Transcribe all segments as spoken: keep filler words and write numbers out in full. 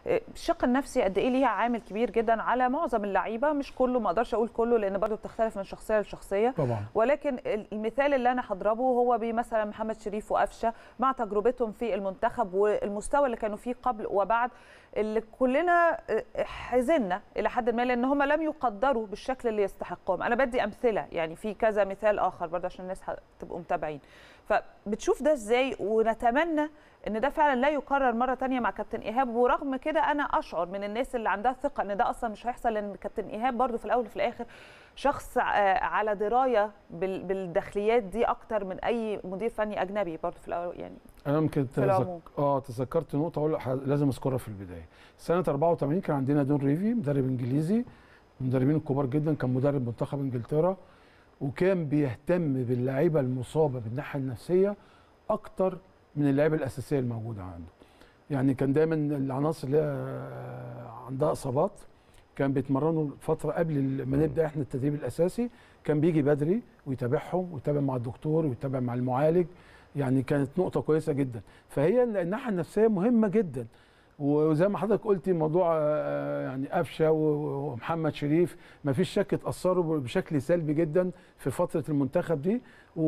الشق النفسي قد ايه ليها عامل كبير جدا على معظم اللعيبه، مش كله، ما اقدرش اقول كله لان برضو بتختلف من شخصيه لشخصيه طبعا. ولكن المثال اللي انا هضربه هو بمثلا محمد شريف وقفشه مع تجربتهم في المنتخب والمستوى اللي كانوا فيه قبل وبعد، اللي كلنا حزنا الى حد ما لان هم لم يقدروا بالشكل اللي يستحقهم. انا بدي امثله يعني في كذا مثال اخر برضه عشان الناس تبقوا متابعين. فبتشوف ده ازاي؟ ونتمنى ان ده فعلا لا يكرر مره ثانيه مع كابتن ايهاب. ورغم كده انا اشعر من الناس اللي عندها ثقه ان ده اصلا مش هيحصل، لان كابتن ايهاب برضه في الاول وفي الاخر شخص على درايه بالداخليات دي اكتر من اي مدير فني اجنبي برضه في الاول يعني. انا يمكن تزك... اه تذكرت نقطه اقول لازم اذكرها في البدايه. سنه أربعة وثمانين كان عندنا دون ريفي مدرب انجليزي، المدربين الكبار جدا، كان مدرب منتخب انجلترا، وكان بيهتم باللاعيبه المصابه بالناحيه النفسيه اكتر من اللعيبه الاساسيه الموجوده عنده. يعني كان دايما العناصر اللي عندها اصابات كان بيتمرنوا فتره قبل ما نبدا احنا التدريب الاساسي، كان بيجي بدري ويتابعهم ويتابع مع الدكتور ويتابع مع المعالج. يعني كانت نقطه كويسه جدا. فهي الناحيه النفسيه مهمه جدا. وزي ما حضرتك قلتي موضوع يعني قفشه ومحمد شريف ما فيش شك اتاثروا بشكل سلبي جدا في فتره المنتخب دي،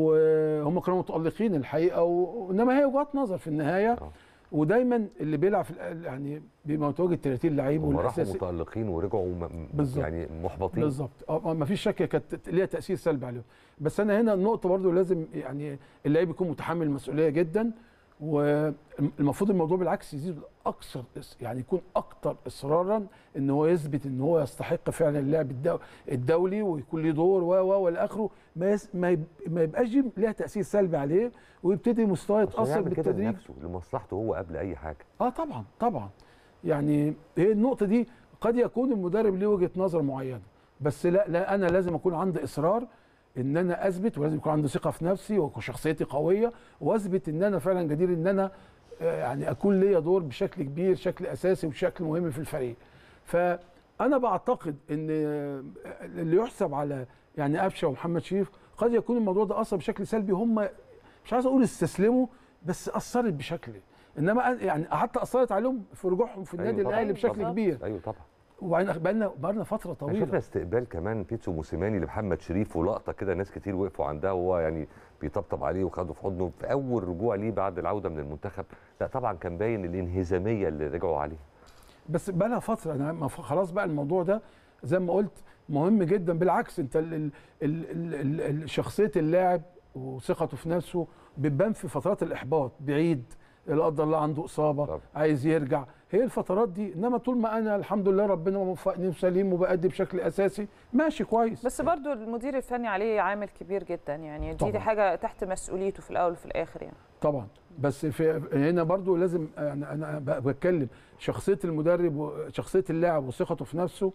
وهم كانوا متالقين الحقيقه، وانما هي وجهات نظر في النهايه. ودايما اللي بيلعب في يعني بيبقى متواجد ثلاثين لعيب والاساسي راحوا متالقين ورجعوا يعني محبطين بالظبط. اه ما فيش شك كانت ليها تاثير سلبي عليهم. بس انا هنا النقطه برضو لازم يعني اللعيب يكون متحمل المسؤوليه جدا، والمفروض الموضوع بالعكس يزيد اكثر، يعني يكون اكثر اصرارا ان هو يثبت ان هو يستحق فعلا اللعب الدولي ويكون له دور و و والى اخره. ما ما يبقاش ليها تاثير سلبي عليه ويبتدي مستواه يتاثر بالتدريج لنفسه لمصلحته هو قبل اي حاجه. اه طبعا طبعا. يعني هي النقطه دي قد يكون المدرب له وجهه نظر معينه، بس لا لا انا لازم اكون عندي اصرار ان انا اثبت، ولازم يكون عندي ثقه في نفسي وشخصيتي قويه، واثبت ان انا فعلا جدير ان انا يعني اكون ليا دور بشكل كبير، شكل اساسي وبشكل مهم في الفريق. فانا بعتقد ان اللي يحسب على يعني قفشه ومحمد شريف قد يكون الموضوع ده اثر بشكل سلبي. هم مش عايز اقول استسلموا، بس اثرت بشكل، انما يعني حتى اثرت عليهم في رجوعهم في النادي أيوة الاهلي بشكل طبعًا. كبير. ايوه طبعا. وبعدين بقالنا بقالنا فتره طويله شفنا استقبال كمان بيتسو موسيماني لمحمد شريف، ولقطه كده ناس كتير وقفوا عندها وهو يعني بيطبطب عليه وخده في حضنه في اول رجوع ليه بعد العوده من المنتخب. لا طبعا كان باين الانهزاميه اللي رجعوا عليها. بس بقالها فتره، انا خلاص بقى الموضوع ده زي ما قلت مهم جدا. بالعكس انت ال ال ال ال شخصيه اللاعب وثقته في نفسه بتبان في فترات الاحباط، بعيد لا قدر الله عنده اصابه طب. عايز يرجع، هي الفترات دي. انما طول ما انا الحمد لله ربنا موفقني وسليم وبأدي بشكل اساسي ماشي كويس. بس برضو المدير الفني عليه عامل كبير جدا، يعني دي, دي حاجه تحت مسؤوليته في الاول وفي الاخر يعني. طبعا. بس في هنا برضو لازم يعني انا بتكلم شخصيه المدرب وشخصيه اللاعب وثقته في نفسه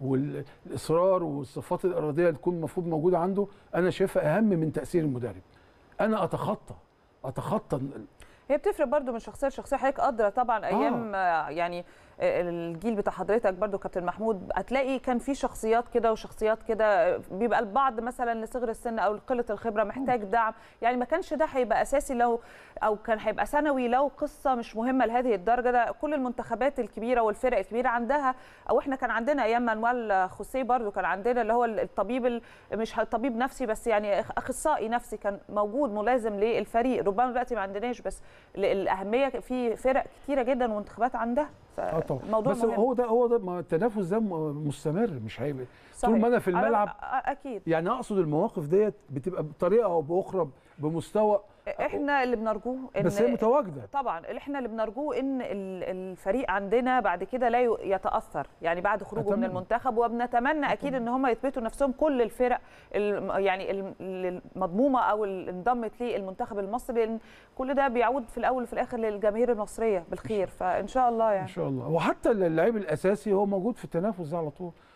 والاصرار والصفات الاراديه اللي تكون المفروض موجوده عنده، انا شايفها اهم من تاثير المدرب. انا اتخطى اتخطى هي بتفرق برضو من شخصيه لشخصيه. حضرتك قادره طبعا ايام آه. يعني الجيل بتاع حضرتك برضو كابتن محمود هتلاقي كان في شخصيات كده وشخصيات كده، بيبقى البعض مثلا لصغر السن او قله الخبره محتاج دعم، يعني ما كانش ده هيبقى اساسي لو او كان هيبقى ثانوي لو قصه مش مهمه لهذه الدرجه. ده كل المنتخبات الكبيره والفرق الكبيره عندها، او احنا كان عندنا ايام مانويل خوسيه برضو كان عندنا اللي هو الطبيب مش طبيب نفسي بس يعني اخصائي نفسي كان موجود ملازم للفريق. ربما دلوقتي ما عندناش، بس الاهميه في فرق كتيره جدا ومنتخبات عندها. الموضوع بس مهم. هو ده هو ده التنافس ده مستمر، مش هيبقى طول ما انا في الملعب. اكيد يعني اقصد المواقف ديت بتبقى بطريقه او باخرى بمستوى احنا اللي بنرجوه إن بس هي متواجده طبعا. احنا اللي بنرجوه ان الفريق عندنا بعد كده لا يتاثر يعني بعد خروجه أتمنى. من المنتخب، وبنتمنى اكيد ان هم يثبتوا نفسهم كل الفرق يعني المضمومه او اللي انضمت للمنتخب المصري، لان كل ده بيعود في الاول وفي الاخر للجماهير المصريه بالخير. فان شاء الله يعني ان شاء الله. وحتى اللعيب الاساسي هو موجود في التنافس ده على طول.